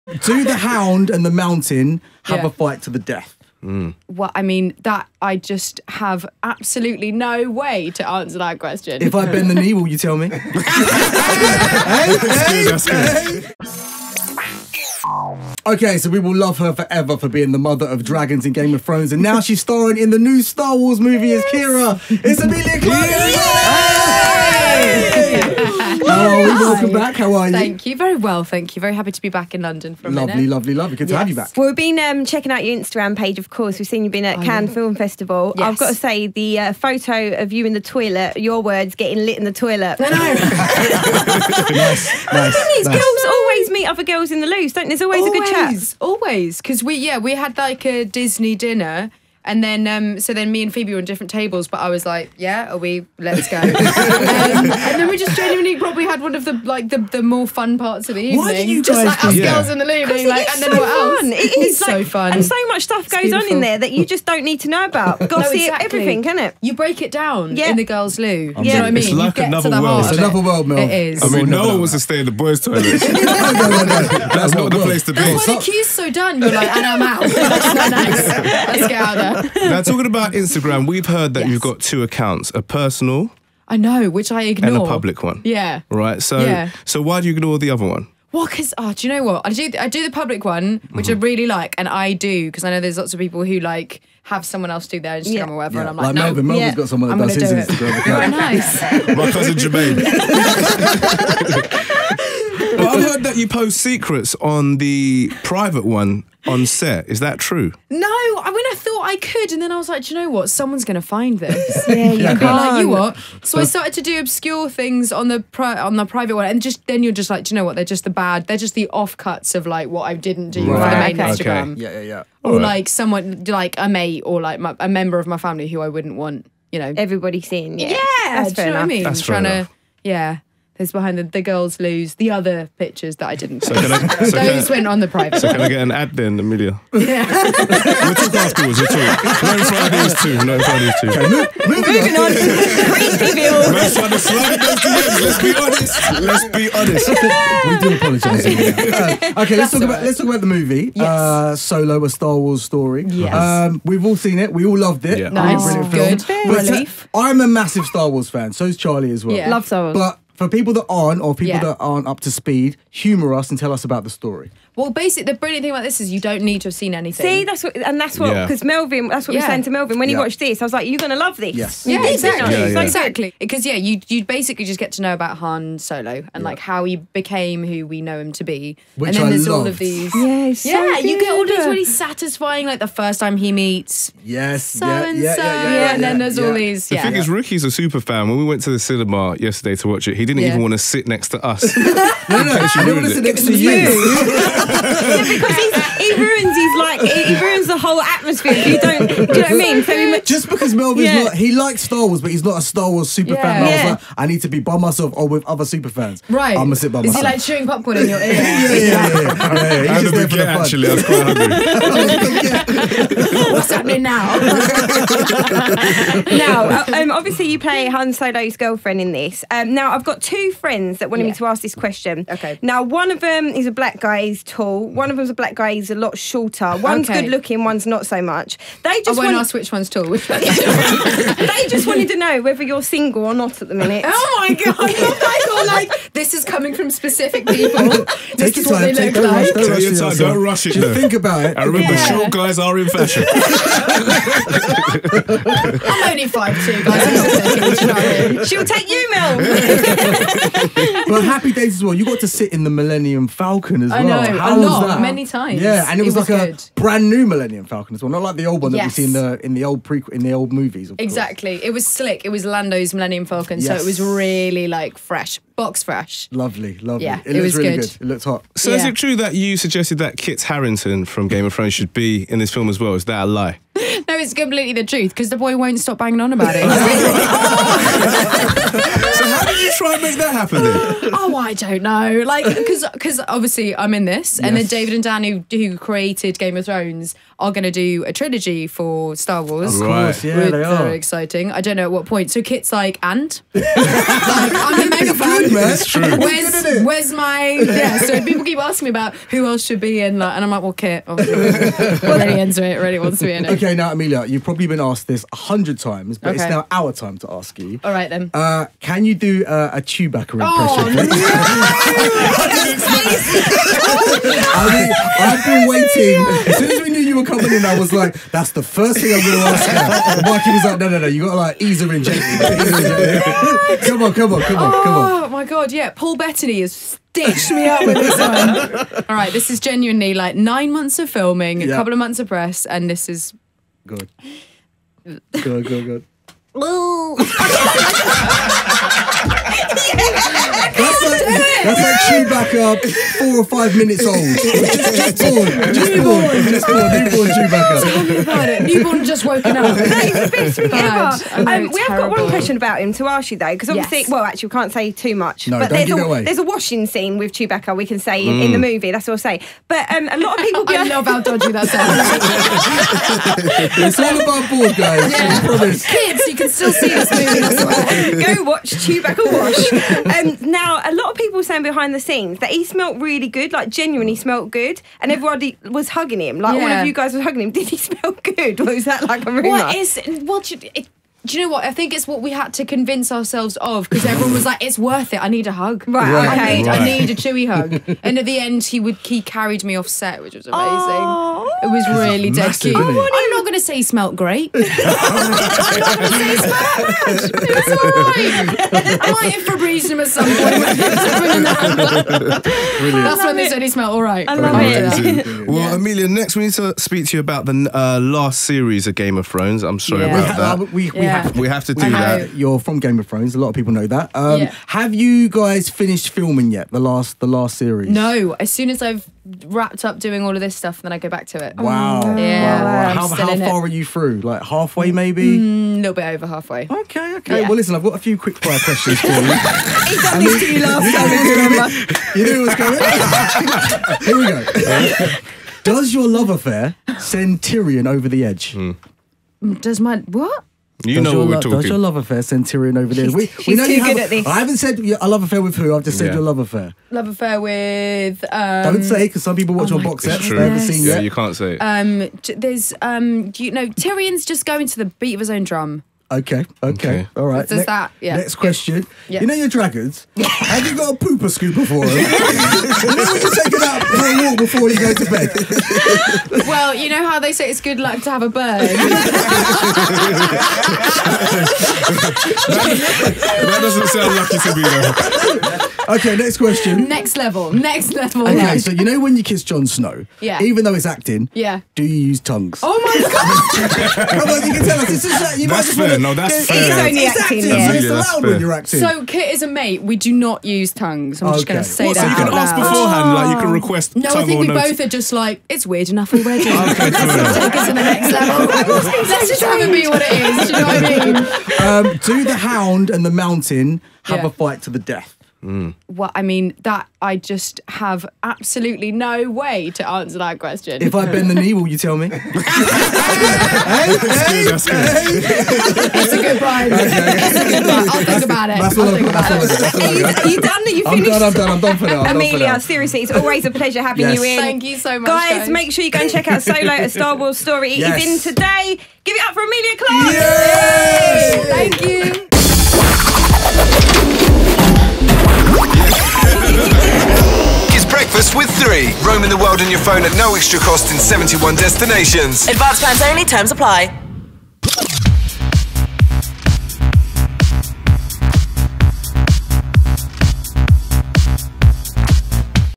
Do the Hound and the Mountain have a fight to the death? Well, I mean, that I just have absolutely no way to answer that question. If I bend the knee, will you tell me? That's good. Okay, so we will love her forever for being the mother of dragons in Game of Thrones, and now she's starring in the new Star Wars movie as Kira. It's Emilia Clarke. Welcome back. How are you? Thank you. Very well, thank you. Very happy to be back in London for a minute. Lovely. Good to have you back. Well, we've been checking out your Instagram page, of course. We've seen you've been at Cannes Film Festival. Yes. I've got to say, the photo of you in the toilet, your words, getting lit in the toilet. I know. Nice. Girls always meet other girls in the loose, don't they? There's always a good chat. Always, because we had like a Disney dinner. And then, so then me and Phoebe were on different tables, but I was like, let's go. And then we just genuinely probably had one of the more fun parts of the evening. Why did you just guys like us do that? girls in the loo being like, and then so what else? fun. It It's is so fun. And so much stuff goes on in there that you just don't need to know about. Gossip, exactly. everything, can it? You break it down Yeah. in the girls' loo. Yeah. Do you know what I mean? It's like you get another to the world. heart It's of another world, Mel. It is. I mean, no no. one wants to stay in the boys' toilet. No. That's not the place to be. That's why the queue's so done. You're like, and I'm out. That's not nice. Let's get out of there. Now, talking about Instagram, we've heard that you've got two accounts, a personal I know, which I ignore. and a public one. Yeah. Right? So, Yeah. so why do you ignore the other one? Well, because, do you know what? I do the public one, which I really like, and I do, because I know there's lots of people who, like, have someone else do their Instagram or whatever, and I'm like, no. Melvin. Melvin's got someone that I'm does gonna his do it. Instagram Very account. nice. My cousin Jermaine. But I've heard that you post secrets on the private one on set. Is that true? No, I mean, I thought I could, and then I was like, do you know what? Someone's going to find this. Yeah, you And be like, you can't. what? So I started to do obscure things on the private one, and then you're just like, do you know what? They're just they're just the offcuts of like what I didn't do for the Right. main Okay. Instagram. Yeah. Or Alright. like someone, like a mate, or like a member of my family who I wouldn't want, Everybody seeing, Yeah, That's do fair you know what I enough. mean? That's fair enough. There's behind the girls lose the other pictures that I didn't. So can I, so Those went on the private. so can I get an ad then, Emilia? Yeah. We'll talk afterwards. We'll talk. No Fridays too. No Fridays too. Moving on. Reveal. Man's trying to slide those DMs. Let's be honest. Let's be honest. We do apologise. Okay, let's talk about the movie. Yes. Solo, a Star Wars story. Yes. We've all seen it. We all loved it. Yeah. Nice. Brilliant Good. film. But, Relief. I'm a massive Star Wars fan. So's Charlie as well. Yeah. Love Star Wars. But for people that aren't, or people Yeah. that aren't up to speed, humour us and tell us about the story. Well, basically, the brilliant thing about this is you don't need to have seen anything. See, that's what, Yeah. because Melvin, that's what we were Yeah. saying to Melvin when he Yeah. watched this. I was like, you're going to love this. Yes. You Yeah, did, exactly. didn't you? Yeah, yeah. So Exactly. Because, you basically just get to know about Han Solo and, like, how he became who we know him to be. Which and then I there's all loved. of these. Yeah, it's so you get all these good. really satisfying, like, the first time he meets Yes. so-and-so. And then there's all these. The thing is, Ricky's a super fan. When we went to the cinema yesterday to watch it, he didn't Yeah. even want to sit next to us. No, I don't want to sit next to you. Yeah, because he ruins the whole atmosphere if you don't, do you know what I mean? So he Just because Melvin's he likes Star Wars, but he's not a Star Wars super fan. I Yeah. was like, I need to be by myself or with other super fans. Right. I'm gonna sit by Is myself. he, like, chewing popcorn in your ear? Yeah. He's And just the there for the baguette, fun. actually, I was quite hungry. What's happening now? Now, obviously you play Han Solo's girlfriend in this. Now, I've got two friends that wanted me Yeah. to ask this question. Okay. Now, one of them is a black guy, he's tall. One of them's a black guy, he's a lot shorter. One's Okay. good looking, one's not so much. They I just won't want, ask which one's tall. Which one? they just wanted to know whether you're single or not at the minute. Oh my god! I thought like this is coming from specific people. This Take is your what they time. look Don't rush. like. Don't Take rush your it time, yourself. don't rush it, Just though. think about it. I remember, Yeah. short guys are in fashion. I'm only 5'2", guys. I'm not taking it, you know what I mean? She'll take you, Mel. But Happy Days as well. You got to sit in the Millennium Falcon as I well. know, How a was lot, that? many times. Yeah, and it was like good. a brand new Millennium Falcon as well, not like the old one that we Yes. see in the old movies. Of course. Exactly. It was slick. It was Lando's Millennium Falcon, so Yes. it was really like fresh, box fresh. Lovely. Yeah, it it looks was really good. good. It looks hot. So is Yeah. it true that you suggested that Kit Harington from Game of Thrones should be in this film as well? Is that a lie? No, it's completely the truth because the boy won't stop banging on about it. So how did you try and make that happen then? Oh, I don't know. Like, because obviously I'm in this, and then Yes. David and Dan, who created Game of Thrones, are going to do a trilogy for Star Wars. Of course, yeah, Which they are are. exciting. I don't know at what point. So Kit's like, and? Like, I'm a mega fan. Good, man. It's true. Where's my... Yeah, so people keep asking me about who else should be in, like, and I'm like, well, Kit, obviously. Already into it, already wants to be in it. Okay, now Amelia, you've probably been asked this 100 times, but it's Okay. now our time to ask you. All right, then. Can you do a Chewbacca impression? I mean, I've been waiting. As soon as we knew you were coming in, I was like, that's the first thing I'm going to ask her. And Mikey was like, no, you got to like ease her in gently. Come on. Oh my god, yeah. Paul Bettany has stitched me up with this one. All right, this is genuinely like 9 months of filming, a Yeah. couple of months of press, and this is... Good. That's like Chewbacca 4 or 5 minutes old. Just born. Newborn Chewbacca. Tell me about it. Newborn just woken up. That is the best thing Bad. ever. I know, We have got one terrible. question about him to ask you though, because obviously, Yes. well, actually, we can't say too much. No, but don't give it away. there's a washing scene with Chewbacca. We can say in the movie. That's all I'll say. But a lot of people. I love how dodgy that sounds. It's all about board, guys. I promise. Kids, you can still see this movie. I swear. Go watch Chewbacca wash. Now, a lot of people saying behind the scenes that he smelt really good, like genuinely smelt good, and everybody was hugging him. Like all Yeah. of you guys were hugging him. Did he smell good? Or was that like a rumour? Do you know what? I think it's what we had to convince ourselves of because everyone was like, "It's worth it. I need a hug. Right, okay. I need a Chewy hug." And at the end, he carried me off set, which was amazing. Oh. It was really dead massive, cute. isn't it? I'm not going to say he smelt great. I'm not going to say he smelled bad. It's all right. I might have Febrezed him at some point. That's when they said he smelled all right. I love it. Amazing. Well, Amelia, next we need to speak to you about the last series of Game of Thrones. I'm sorry Yeah. about that. We have to do I know. that. You're from Game of Thrones. A lot of people know that. Yeah. Have you guys finished filming yet? The last series. No, as soon as I've wrapped up doing all of this stuff, then I go back to it. Wow. Yeah, Wow. I'm How still in far it. are you through? Like halfway, maybe. A little bit over halfway. Okay. Yeah. Well, listen, I've got a few quick fire questions for you. He done this to you last time, if you remember. You knew what's coming. Here we go. Does your love affair send Tyrion over the edge? Does my what? You Does know your what we're Does your talking. love affair send Tyrion over the edge? We She's know too you good have. at this. I haven't said a love affair with who. I've just said Yeah. your love affair. Love affair with Don't say because some people watch on box It's sets. true. They haven't seen Yeah, yet. you can't say it. There's Tyrion's just going to the beat of his own drum. Okay. Okay. All right. Does that- yeah. Next question. Yeah. You know your dragons? Have you got a pooper scooper for them? You know when you take it out for a walk before you go to bed? Well, you know how they say it's good luck to have a bird. That doesn't sound lucky to be there. Okay, next question. Next level. Okay, so you know when you kiss Jon Snow, Yeah. even though it's acting, Yeah. do you use tongues? Oh my god! Come on, you can tell us. This is you might That's just fair. wanna- No, that's It's fair. only It's acting, acting. yeah. So it's Yeah, that's allowed fair. when you're acting. So Kit is a mate. We do not use tongues. I'm just going Okay. to say What, so that you can out ask loud. beforehand, like you can request No, I tongue think or we no. both are just like, it's weird enough already. Let's fair enough. take us to the next level. Let's just have it be what it is. Do you know what I mean? Do the Hound and the Mountain have Yeah. a fight to the death? Well, I mean, that I just have absolutely no way to answer that question. If I bend the knee, will you tell me? That's good. It's a good bribe. It's a good bribe. I'll think about it. That's all I'll I've think got. about it. That's all I've got. Are you done? Are you I'm finished? done. I'm done for now. I'm done for Amelia, now. seriously, it's always a pleasure having Yes. you in. Thank you so much, guys. Make sure you go and check out Solo: A Star Wars Story. Yes. It is in today. Give it up for Amelia Clark. Yes! Thank you. It's Breakfast with 3. Roaming the world on your phone at no extra cost in 71 destinations. Advanced plans only, terms apply.